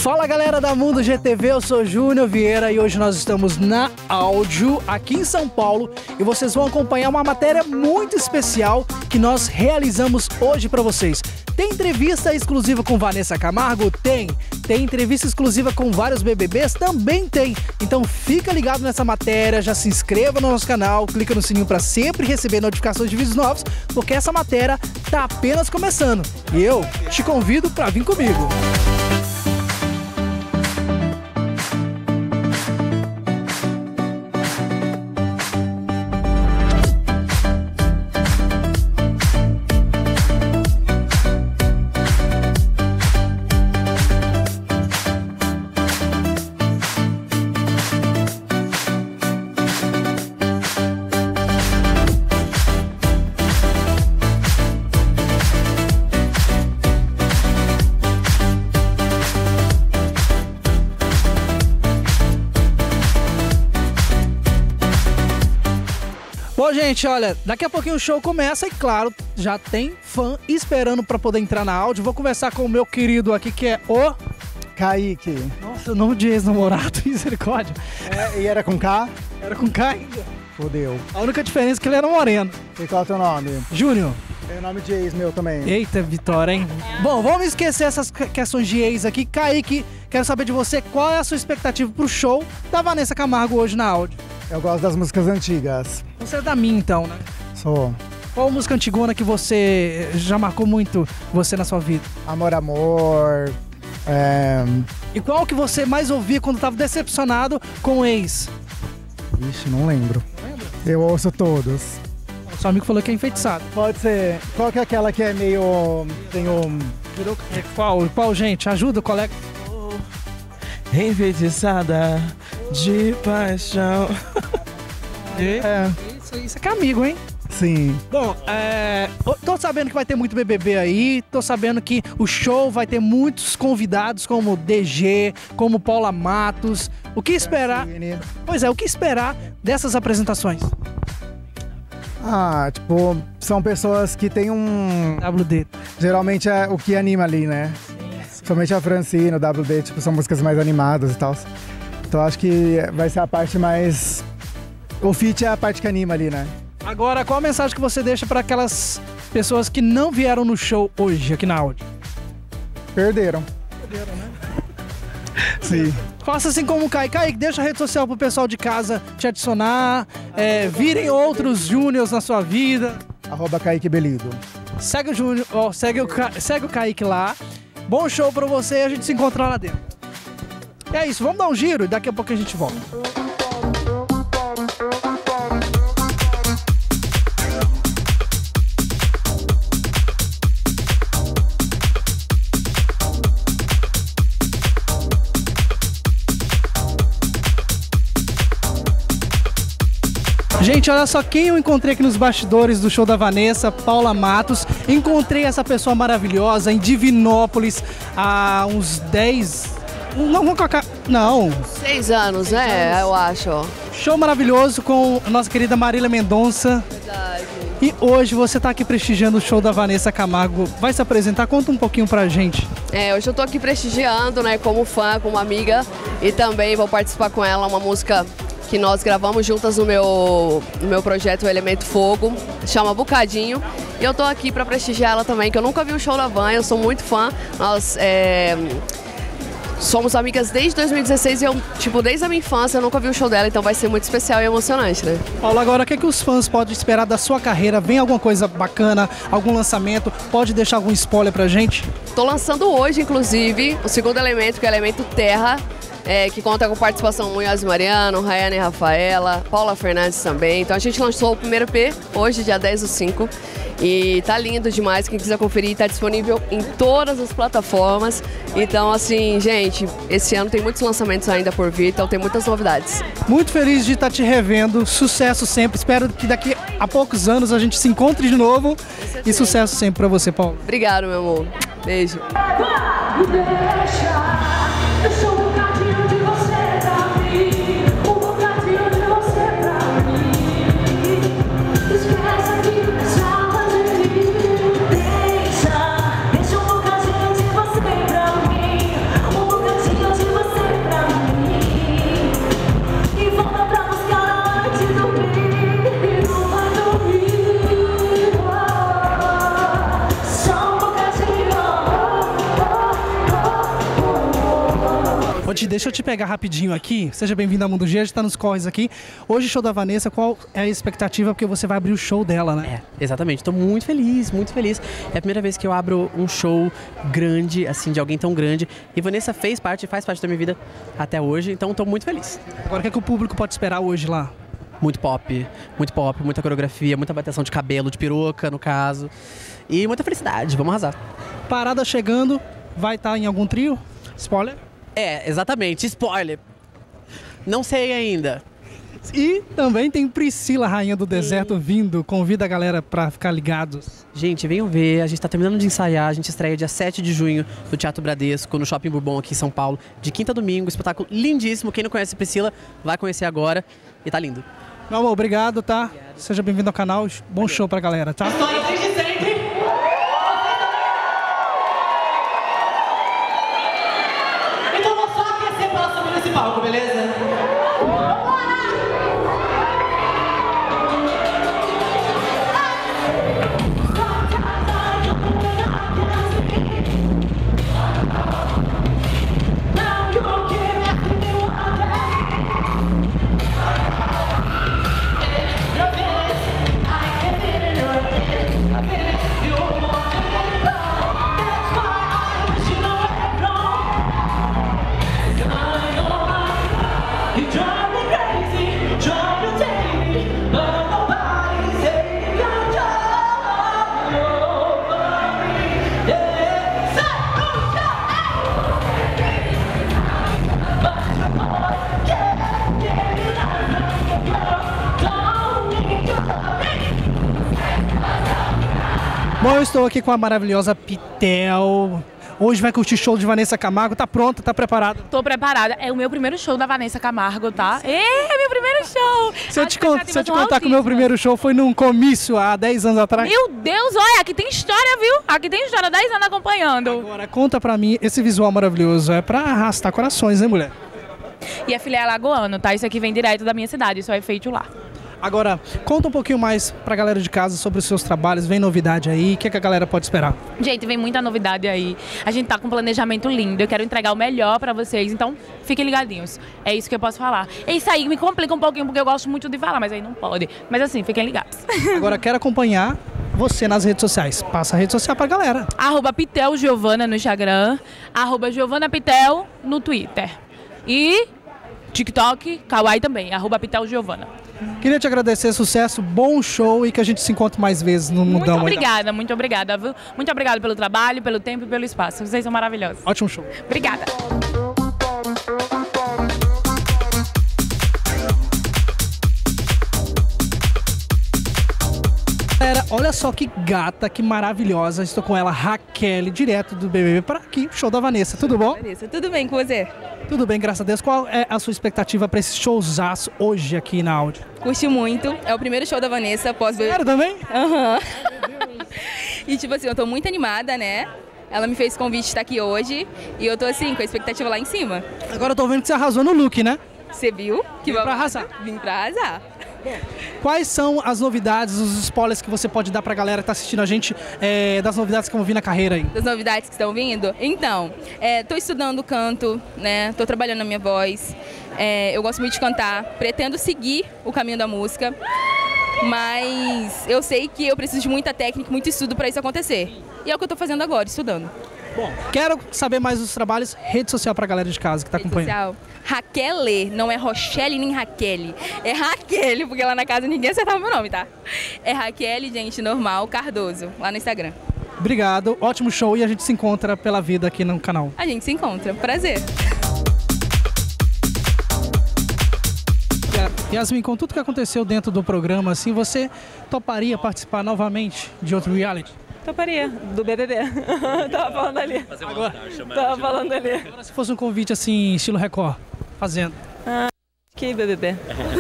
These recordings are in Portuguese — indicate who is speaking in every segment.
Speaker 1: Fala galera da Mundo GTV, eu sou Júnior Vieira e hoje nós estamos na Áudio, aqui em São Paulo, e vocês vão acompanhar uma matéria muito especial que nós realizamos hoje para vocês. Tem entrevista exclusiva com Vanessa Camargo? Tem. Tem entrevista exclusiva com vários BBBs? Também tem. Então fica ligado nessa matéria, já se inscreva no nosso canal, clica no sininho para sempre receber notificações de vídeos novos, porque essa matéria tá apenas começando. E eu te convido para vir comigo. Bom, gente, olha, daqui a pouquinho o show começa e, claro, já tem fã esperando para poder entrar na Áudio. Vou conversar com o meu querido aqui, que é o...
Speaker 2: Kaique.
Speaker 1: Nossa, o nome de ex-namorado, misericórdia.
Speaker 2: É, e era com K?
Speaker 1: Era com K ainda.
Speaker 2: Fodeu.
Speaker 1: A única diferença é que ele era moreno.
Speaker 2: E qual é o teu nome?
Speaker 1: Júnior.
Speaker 2: Tem o nome de ex meu também.
Speaker 1: Eita, Vitória, hein? Bom, vamos esquecer essas questões de ex aqui. Kaique, quero saber de você qual é a sua expectativa pro show da Vanessa Camargo hoje na Áudio.
Speaker 2: Eu gosto das músicas antigas.
Speaker 1: Você é da minha, então, né?
Speaker 2: Sou.
Speaker 1: Qual música antigona que você já marcou muito você na sua vida?
Speaker 2: Amor, Amor.
Speaker 1: E qual que você mais ouvia quando tava decepcionado com o ex?
Speaker 2: Ixi, não lembro. Eu ouço todos.
Speaker 1: O seu amigo falou que é enfeitiçado.
Speaker 2: Pode ser. Qual que é aquela que é meio... Tem um...
Speaker 1: Qual, gente? Ajuda, colega.
Speaker 3: Enfeitiçada de paixão.
Speaker 1: Isso aqui é amigo, hein?
Speaker 2: Sim.
Speaker 1: Bom, tô sabendo que vai ter muito BBB aí, tô sabendo que o show vai ter muitos convidados como DG, como Paula Matos. O que esperar? Pois é, o que esperar dessas apresentações?
Speaker 2: Ah, tipo, são pessoas que têm um...
Speaker 1: WD.
Speaker 2: Geralmente é o que anima ali, né? Somente a Francine, o WD, tipo, são músicas mais animadas e tal. Então acho que vai ser a parte mais... O feat é a parte que anima ali, né?
Speaker 1: Agora, qual a mensagem que você deixa para aquelas pessoas que não vieram no show hoje, aqui na Áudio?
Speaker 2: Perderam.
Speaker 1: Perderam, né?
Speaker 2: Sim.
Speaker 1: Faça assim como o Kaique. Kaique, deixa a rede social pro pessoal de casa te adicionar, virem outros Júniors na sua vida.
Speaker 2: @Kaique Belido.
Speaker 1: Segue o Júnior, segue o Kaique lá. Bom show pra você e a gente se encontra lá dentro. E é isso, vamos dar um giro e daqui a pouco a gente volta. Gente, olha só quem eu encontrei aqui nos bastidores do show da Vanessa, Paula Matos. Encontrei essa pessoa maravilhosa em Divinópolis há uns 10... Não, vamos colocar... Não.
Speaker 4: 6 anos, né? Eu acho.
Speaker 1: Show maravilhoso com a nossa querida Marília Mendonça.
Speaker 4: Verdade.
Speaker 1: E hoje você tá aqui prestigiando o show da Vanessa Camargo. Vai se apresentar? Conta um pouquinho pra gente.
Speaker 4: Hoje eu tô aqui prestigiando, né? Como fã, como amiga. E também vou participar com ela uma música que nós gravamos juntas no meu projeto Elemento Fogo, chama Bocadinho. E eu tô aqui para prestigiar ela também, que eu nunca vi o show da Van, eu sou muito fã. Nós somos amigas desde 2016 e eu, desde a minha infância, eu nunca vi o show dela, então vai ser muito especial e emocionante, né?
Speaker 1: Paula, agora o que os fãs podem esperar da sua carreira? Vem alguma coisa bacana, algum lançamento? Pode deixar algum spoiler pra gente?
Speaker 4: Tô lançando hoje, inclusive, o segundo elemento, que é o Elemento Terra. Que conta com participação Munhoz Mariano, Rayane Rafaela, Paula Fernandes também. Então a gente lançou o primeiro EP hoje, dia 10/5. E tá lindo demais, quem quiser conferir, tá disponível em todas as plataformas. Então assim, gente, esse ano tem muitos lançamentos ainda por vir, então tem muitas novidades.
Speaker 1: Muito feliz de estar te revendo, sucesso sempre. Espero que daqui a poucos anos a gente se encontre de novo. E sucesso sempre pra você, Paula.
Speaker 4: Obrigado, meu amor. Beijo.
Speaker 5: Deixa um bocadinho de você pra mim.
Speaker 1: Deixa eu te pegar rapidinho aqui. Seja bem-vindo ao Mundo G, a gente tá nos corres aqui. Hoje, show da Vanessa, qual é a expectativa? Porque você vai abrir o show dela, né?
Speaker 5: Exatamente. Tô muito feliz, muito feliz. É a primeira vez que eu abro um show grande, assim, de alguém tão grande. E Vanessa faz parte da minha vida até hoje, então tô muito feliz.
Speaker 1: Agora, o que o público pode esperar hoje lá?
Speaker 5: Muito pop, muita coreografia, muita bateção de cabelo, de peruca, no caso. E muita felicidade, vamos arrasar.
Speaker 1: Parada chegando, vai estar em algum trio? Spoiler?
Speaker 5: Exatamente, spoiler. Não sei ainda.
Speaker 1: E também tem Priscila, Rainha do Deserto, vindo. Convida a galera pra ficar ligados.
Speaker 5: Gente, venham ver, a gente tá terminando de ensaiar, a gente estreia dia 7 de junho no Teatro Bradesco, no Shopping Bourbon aqui em São Paulo, de quinta a domingo, espetáculo lindíssimo. Quem não conhece Priscila, vai conhecer agora e tá lindo.
Speaker 1: Meu amor, obrigado, tá? Seja bem-vindo ao canal, bom show pra galera, tá?
Speaker 6: Desde sempre. Então vou só aquecer pra ela subir nesse palco, beleza?
Speaker 1: Bom, eu estou aqui com a maravilhosa Pitel. Hoje vai curtir show de Vanessa Camargo. Tá pronta? Tá preparada?
Speaker 7: Tô preparada. É o meu primeiro show da Vanessa Camargo, tá? É meu primeiro show!
Speaker 1: Se eu te contar que o meu primeiro show foi num comício há 10 anos atrás.
Speaker 7: Meu Deus, olha, aqui tem história, viu? Aqui tem história, 10 anos acompanhando.
Speaker 1: Agora, conta pra mim, esse visual maravilhoso é pra arrastar corações, hein, mulher?
Speaker 7: E é filé alagoano, tá? Isso aqui vem direto da minha cidade, isso é feito lá.
Speaker 1: Agora, conta um pouquinho mais pra galera de casa sobre os seus trabalhos. Vem novidade aí, o que a galera pode esperar?
Speaker 7: Gente, vem muita novidade aí. A gente tá com um planejamento lindo, eu quero entregar o melhor pra vocês, então fiquem ligadinhos. É isso que eu posso falar. É isso aí, me complica um pouquinho, porque eu gosto muito de falar, mas aí não pode. Mas assim, fiquem ligados.
Speaker 1: Agora, quero acompanhar você nas redes sociais. Passa a rede social pra galera.
Speaker 7: @Pitel Giovana no Instagram, @Giovana Pitel no Twitter. E TikTok, Kawaii também, @Pitel Giovana.
Speaker 1: Queria te agradecer, sucesso, bom show e que a gente se encontre mais vezes no Mundão.
Speaker 7: Muito obrigada, viu? Muito obrigada pelo trabalho, pelo tempo e pelo espaço. Vocês são maravilhosos.
Speaker 1: Ótimo show.
Speaker 7: Obrigada.
Speaker 1: Galera, olha só que gata, que maravilhosa. Estou com ela, Raquel, direto do BBB para aqui, show da Vanessa. Tudo bom?
Speaker 8: Vanessa, tudo bem com você?
Speaker 1: Tudo bem, graças a Deus. Qual é a sua expectativa para esse showzaço hoje aqui na Áudio?
Speaker 8: Curti muito. É o primeiro show da Vanessa pós-BBB.
Speaker 1: Sério também?
Speaker 8: Aham. E tipo assim, eu tô muito animada, né? Ela me fez convite de estar aqui hoje e eu tô assim, com a expectativa lá em cima.
Speaker 1: Agora eu tô vendo que você arrasou no look, né?
Speaker 8: Você viu?
Speaker 1: Vim pra arrasar.
Speaker 8: Vim pra arrasar.
Speaker 1: Quais são as novidades, os spoilers que você pode dar pra galera que tá assistindo a gente, das novidades que vão vir na carreira aí?
Speaker 8: Das novidades que estão vindo? Então, tô estudando canto, né? Tô trabalhando na minha voz. Eu gosto muito de cantar, pretendo seguir o caminho da música, mas eu sei que eu preciso de muita técnica, muito estudo pra isso acontecer. E é o que eu tô fazendo agora, estudando.
Speaker 1: Bom, quero saber mais dos trabalhos, rede social pra galera de casa que tá acompanhando.
Speaker 8: Social. Raquel, não é Rochelle nem Raquel. É Raquel, porque lá na casa ninguém acertava meu nome, tá? É Raquel, gente, normal, Cardoso, lá no Instagram.
Speaker 1: Obrigado, ótimo show e a gente se encontra pela vida aqui no canal.
Speaker 8: A gente se encontra, prazer.
Speaker 1: Yasmin, com tudo que aconteceu dentro do programa, assim, você toparia participar novamente de outro reality?
Speaker 9: Toparia, do BBB. Tava falando ali. Tava falando ali.
Speaker 1: Agora, se fosse um convite assim, estilo Record, fazendo.
Speaker 9: Que BBB.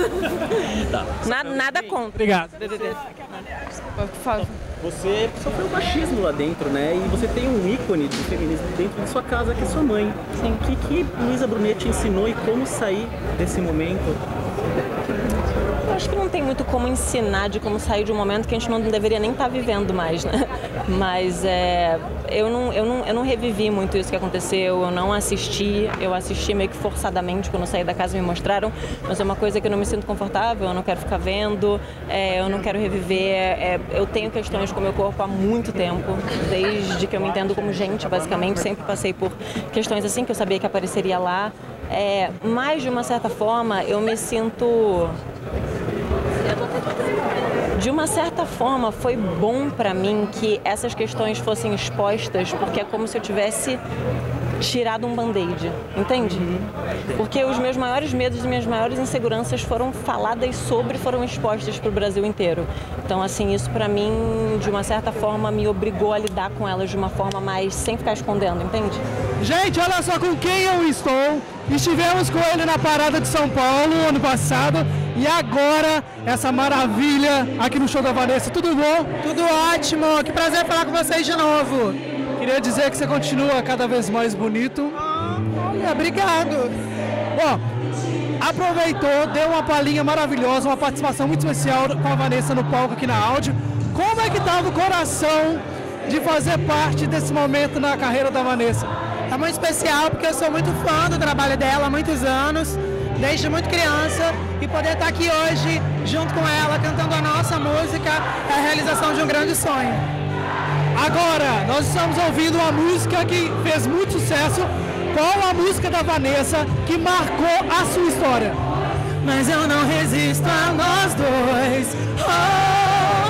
Speaker 9: Nada contra.
Speaker 1: Obrigado.
Speaker 9: BBB.
Speaker 8: Por favor.
Speaker 10: Você sofreu machismo lá dentro, né? E você tem um ícone do feminismo dentro de sua casa, que é sua mãe. Sim. O que Luísa Brunet te ensinou e como sair desse momento?
Speaker 9: Eu acho que não tem muito como ensinar de como sair de um momento que a gente não deveria nem estar vivendo mais, né? Mas eu não revivi muito isso que aconteceu, eu não assisti, eu assisti meio que forçadamente quando eu saí da casa e me mostraram, mas é uma coisa que eu não me sinto confortável, eu não quero ficar vendo, eu não quero reviver, eu tenho questões com o meu corpo há muito tempo, desde que eu me entendo como gente, basicamente, sempre passei por questões assim que eu sabia que apareceria lá, mas de uma certa forma eu me sinto... De uma certa forma, foi bom pra mim que essas questões fossem expostas, porque é como se eu tivesse tirado um band-aid, entende? Porque os meus maiores medos e minhas maiores inseguranças foram faladas sobre, foram expostas pro Brasil inteiro. Então, assim, isso pra mim, de uma certa forma, me obrigou a lidar com elas de uma forma mais, sem ficar escondendo, entende?
Speaker 1: Gente, olha só com quem eu estou. Estivemos com ele na Parada de São Paulo ano passado e agora essa maravilha aqui no show da Vanessa. Tudo bom?
Speaker 11: Tudo ótimo, que prazer falar com vocês de novo.
Speaker 1: Queria dizer que você continua cada vez mais bonito.
Speaker 11: Olha, obrigado.
Speaker 1: Bom, aproveitou, deu uma palhinha maravilhosa, uma participação muito especial com a Vanessa no palco aqui na Áudio. Como é que estava o coração de fazer parte desse momento na carreira da Vanessa?
Speaker 11: É muito especial porque eu sou muito fã do trabalho dela há muitos anos, desde muito criança, e poder estar aqui hoje junto com ela, cantando a nossa música, é a realização de um grande sonho.
Speaker 1: Agora, nós estamos ouvindo uma música que fez muito sucesso. Qual a música da Vanessa que marcou a sua história?
Speaker 11: Mas eu não resisto a nós dois, oh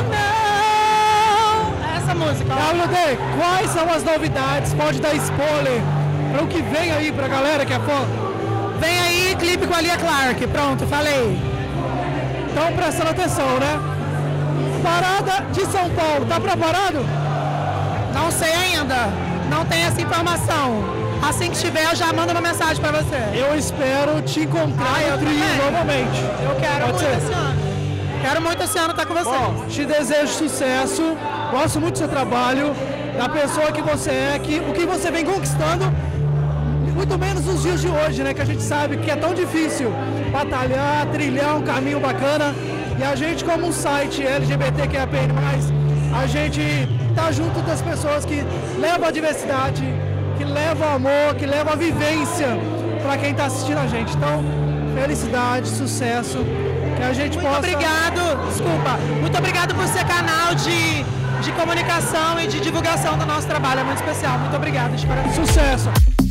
Speaker 11: não. Essa música.
Speaker 1: WD, quais são as novidades? Pode dar spoiler para o que vem aí pra galera que é fã?
Speaker 11: Vem aí, clipe com a Lia Clark, pronto, falei.
Speaker 1: Então prestando atenção, né? Parada de São Paulo, tá preparado?
Speaker 11: Não sei ainda, não tenho essa informação. Assim que tiver, eu já mando uma mensagem pra você.
Speaker 1: Eu espero te encontrar no trio novamente.
Speaker 11: Eu quero muito esse ano. Quero muito esse ano estar com você.
Speaker 1: Bom, te desejo sucesso, gosto muito do seu trabalho, da pessoa que você é, o que você vem conquistando, muito menos nos dias de hoje, né? Que a gente sabe que é tão difícil batalhar, trilhar um caminho bacana. E a gente, como um site LGBTQIAPN+, a gente tá junto das pessoas que levam a diversidade, que levam amor, que levam a vivência para quem tá assistindo a gente. Então, felicidade, sucesso, que a gente possa...
Speaker 11: Muito obrigado, desculpa, muito obrigado por ser canal de comunicação e de divulgação do nosso trabalho, é muito especial, muito obrigado, de coração.
Speaker 1: Sucesso!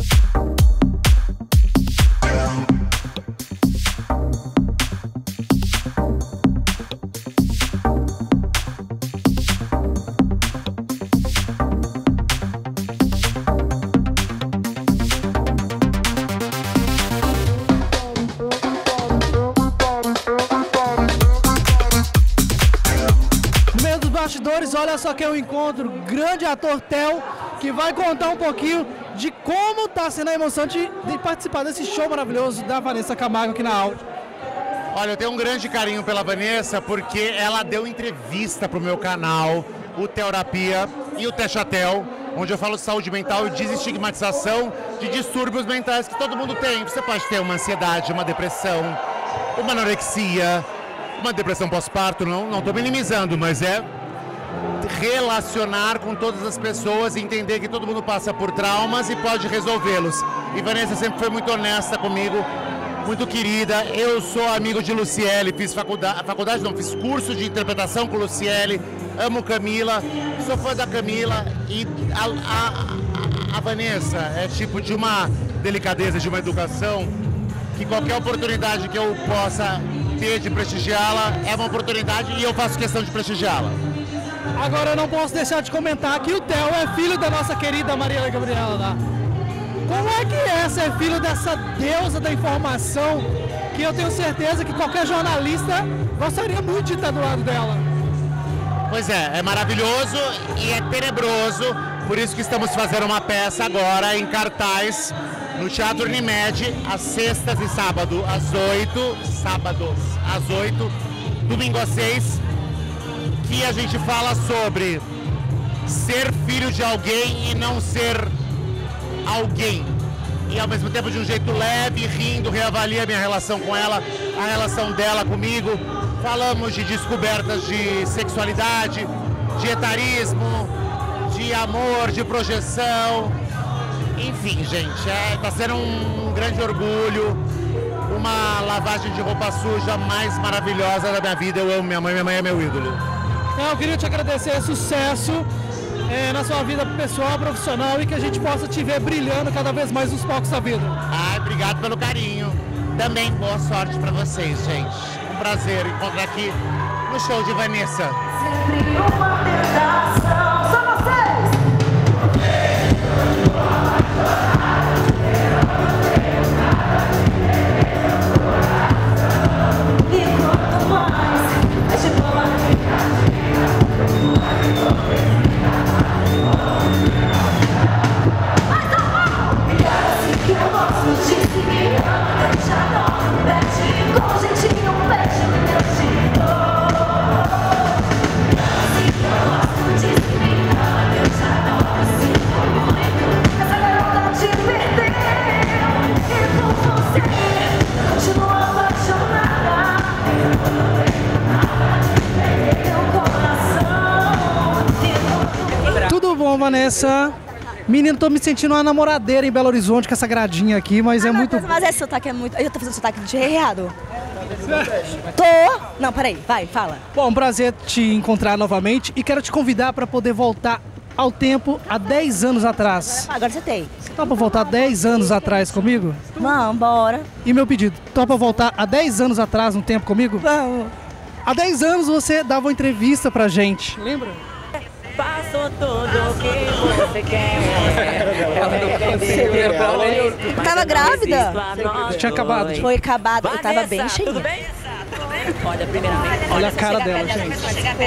Speaker 1: Olha só quem eu encontro, grande ator Theo, que vai contar um pouquinho de como está sendo a emoção de participar desse show maravilhoso da Vanessa Camargo aqui na Áudio.
Speaker 12: Olha, eu tenho um grande carinho pela Vanessa porque ela deu entrevista pro meu canal, o Terapia e o Techatel, onde eu falo de saúde mental e desestigmatização de distúrbios mentais que todo mundo tem. Você pode ter uma ansiedade, uma depressão, uma anorexia, uma depressão pós-parto, não estou minimizando, mas é relacionar com todas as pessoas e entender que todo mundo passa por traumas e pode resolvê-los. E Vanessa sempre foi muito honesta comigo, muito querida. Eu sou amigo de Luciele, fiz fiz curso de interpretação com Luciele, amo Camila, sou fã da Camila e a Vanessa é tipo de uma delicadeza, de uma educação que qualquer oportunidade que eu possa ter de prestigiá-la é uma oportunidade e eu faço questão de prestigiá-la.
Speaker 1: Agora eu não posso deixar de comentar que o Theo é filho da nossa querida Marília Gabriela, tá? Como é que é ser filho dessa deusa da informação que eu tenho certeza que qualquer jornalista gostaria muito de estar do lado dela?
Speaker 12: Pois é maravilhoso e é tenebroso, por isso que estamos fazendo uma peça agora em cartaz no Teatro Unimed, às sextas e sábados às 8, domingo às 6, que a gente fala sobre ser filho de alguém e não ser alguém. E ao mesmo tempo de um jeito leve, rindo, reavalia a minha relação com ela, a relação dela comigo. Falamos de descobertas de sexualidade, de etarismo, de amor, de projeção. Enfim, gente, tá sendo um grande orgulho, uma lavagem de roupa suja mais maravilhosa da minha vida. Eu amo minha mãe é meu ídolo.
Speaker 1: Eu queria te agradecer, sucesso na sua vida pessoal, profissional, e que a gente possa te ver brilhando cada vez mais nos palcos da vida.
Speaker 12: Ai, obrigado pelo carinho. Também boa sorte pra vocês, gente. Um prazer encontrar aqui no show de Vanessa.
Speaker 13: Sempre uma tentação, só vocês! E quanto mais a gente toma, mais amor! E assim que eu gosto de seguir, deixa não perde, com jeitinho perde o meu jeito. Assim que eu gosto de seguir, eu já não sinto muito. Essa garota te perdeu, e por você continua apaixonada.
Speaker 1: Tudo bom, Vanessa? Menino, tô me sentindo uma namoradeira em Belo Horizonte com essa gradinha aqui, mas é muito...
Speaker 14: Mas esse sotaque é muito... Eu tô fazendo sotaque de errado. Tô? Não, peraí, vai, fala.
Speaker 1: Bom, um prazer te encontrar novamente e quero te convidar para poder voltar ao tempo há 10 anos atrás.
Speaker 14: Agora você tem.
Speaker 1: Topa voltar 10 anos atrás comigo?
Speaker 14: Vamos, bora.
Speaker 1: E meu pedido, topa voltar há 10 anos atrás no tempo comigo?
Speaker 14: Vamos.
Speaker 1: Há 10 anos você dava uma entrevista pra gente, lembra?
Speaker 15: Faço tudo o que você quer.
Speaker 14: Tava grávida?
Speaker 1: Tinha acabado.
Speaker 14: Foi acabado, eu tava bem cheinha.
Speaker 15: Olha, primeiramente.
Speaker 1: Olha a cara dela, gente.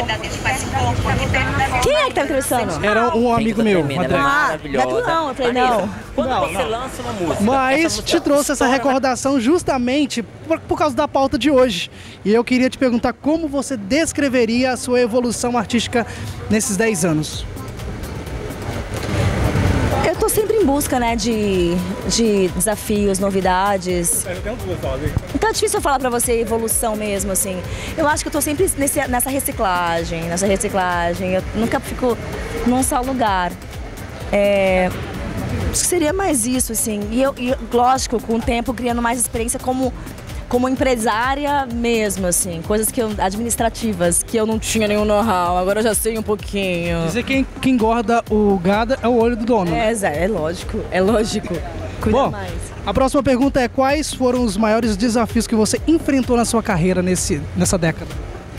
Speaker 14: Quem é que tá entrevistando?
Speaker 1: Era um amigo meu, André.
Speaker 14: Não, eu falei não.
Speaker 15: Quando você lança uma música.
Speaker 1: Mas te trouxe essa recordação justamente por causa da pauta de hoje. E eu queria te perguntar como você descreveria a sua evolução artística nesses 10 anos.
Speaker 14: Eu tô sempre em busca, né, de desafios, novidades. Então é difícil eu falar pra você evolução mesmo, assim. Eu acho que eu tô sempre nessa reciclagem. Eu nunca fico num só lugar. Acho que seria mais isso, assim. E lógico, com o tempo, criando mais experiência como empresária mesmo, assim. Coisas administrativas, que eu não tinha nenhum know-how, agora eu já sei um pouquinho.
Speaker 1: Dizer que quem engorda o gado é o olho do dono.
Speaker 14: É lógico. Cuida
Speaker 1: Bom,
Speaker 14: mais.
Speaker 1: a próxima pergunta é: quais foram os maiores desafios que você enfrentou na sua carreira nessa década?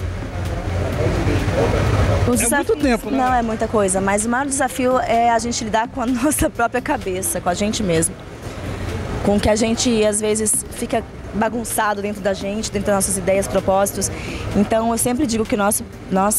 Speaker 1: Muito tempo, né?
Speaker 14: Não, é muita coisa, mas o maior desafio é a gente lidar com a nossa própria cabeça, com a gente mesmo. Com que a gente, às vezes, fica bagunçado dentro da gente, dentro das nossas ideias, propósitos. Então, eu sempre digo que o nosso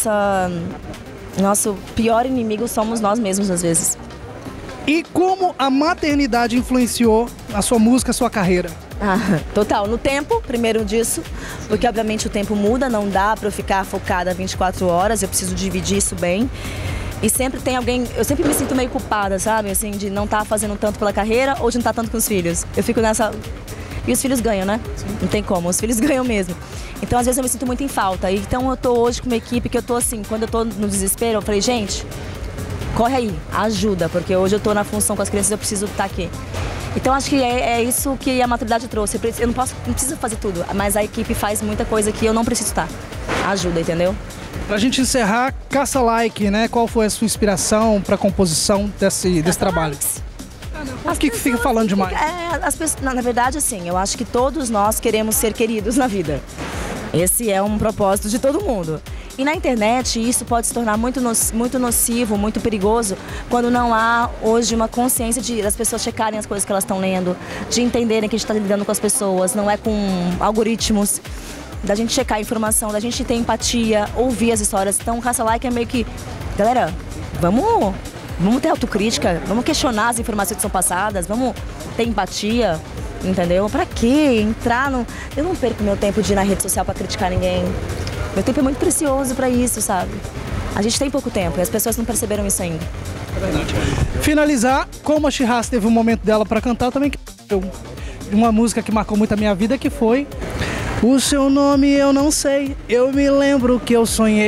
Speaker 14: pior inimigo somos nós mesmos, às vezes.
Speaker 1: E como a maternidade influenciou a sua música, a sua carreira?
Speaker 14: Total. No tempo, primeiro disso, porque obviamente o tempo muda, não dá pra eu ficar focada 24 horas, eu preciso dividir isso bem. E sempre tem alguém, eu sempre me sinto meio culpada, sabe? Assim, de não estar fazendo tanto pela carreira ou de não estar tanto com os filhos. Eu fico nessa... E os filhos ganham, né? Sim. Não tem como, os filhos ganham mesmo. Então, às vezes, eu me sinto muito em falta. Então, eu tô hoje com uma equipe que eu tô assim, quando eu tô no desespero, eu falei, gente, corre aí, ajuda, porque hoje eu tô na função com as crianças, eu preciso estar aqui. Então, acho que é isso que a maturidade trouxe. Eu não preciso fazer tudo, mas a equipe faz muita coisa que eu não preciso estar. Ajuda, entendeu?
Speaker 1: Pra gente encerrar, Caça Like, né? Qual foi a sua inspiração pra composição desse trabalho? Por que fica falando demais?
Speaker 14: Na verdade, assim, eu acho que todos nós queremos ser queridos na vida. Esse é um propósito de todo mundo. E na internet isso pode se tornar muito nocivo, muito perigoso, quando não há hoje uma consciência das pessoas checarem as coisas que elas estão lendo, de entenderem que a gente está lidando com as pessoas, não é com algoritmos, da gente checar a informação, da gente ter empatia, ouvir as histórias. Então o Caça Like é meio que, galera, vamos ter autocrítica, vamos questionar as informações que são passadas, vamos ter empatia, entendeu? Pra quê? Eu não perco meu tempo de ir na rede social pra criticar ninguém. Meu tempo é muito precioso pra isso, sabe? A gente tem pouco tempo e as pessoas não perceberam isso ainda.
Speaker 1: É verdade. Finalizar, como a Chirras teve um momento dela pra cantar, eu também uma música que marcou muito a minha vida, que foi O Seu Nome Eu Não Sei, eu me lembro que eu sonhei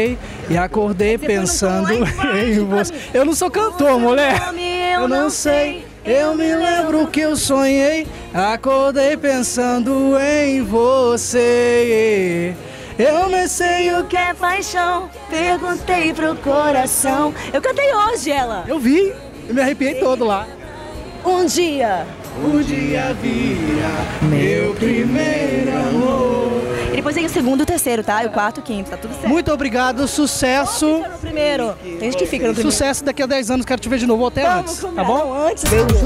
Speaker 1: e acordei pensando em você. Eu não sou cantor, mulher. Eu não sei. Eu me lembro que eu sonhei, acordei pensando em você. Eu não sei o que é paixão, perguntei pro coração. Eu cantei hoje ela. Eu vi, eu me arrepiei todo lá. Um dia vira meu primeiro amor.
Speaker 14: E depois tem o segundo e o terceiro, tá? E o quarto e o quinto, tá tudo certo.
Speaker 1: Muito obrigado, sucesso.
Speaker 14: No primeiro. Tem gente que fica no primeiro.
Speaker 1: Sucesso, daqui a 10 anos quero te ver de novo, ou até antes, tá bom?
Speaker 14: Antes, beijo.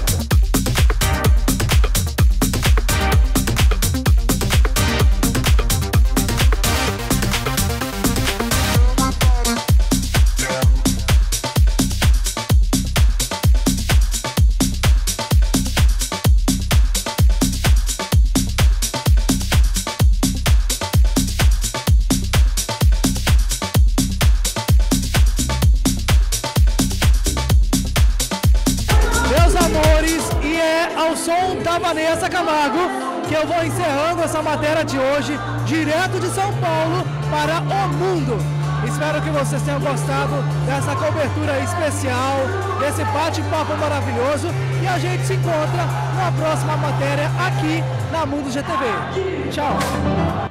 Speaker 1: Vanessa Camargo, que eu vou encerrando essa matéria de hoje, direto de São Paulo para o mundo. Espero que vocês tenham gostado dessa cobertura especial, desse bate-papo maravilhoso, e a gente se encontra na próxima matéria aqui na Mundo GTV. Tchau!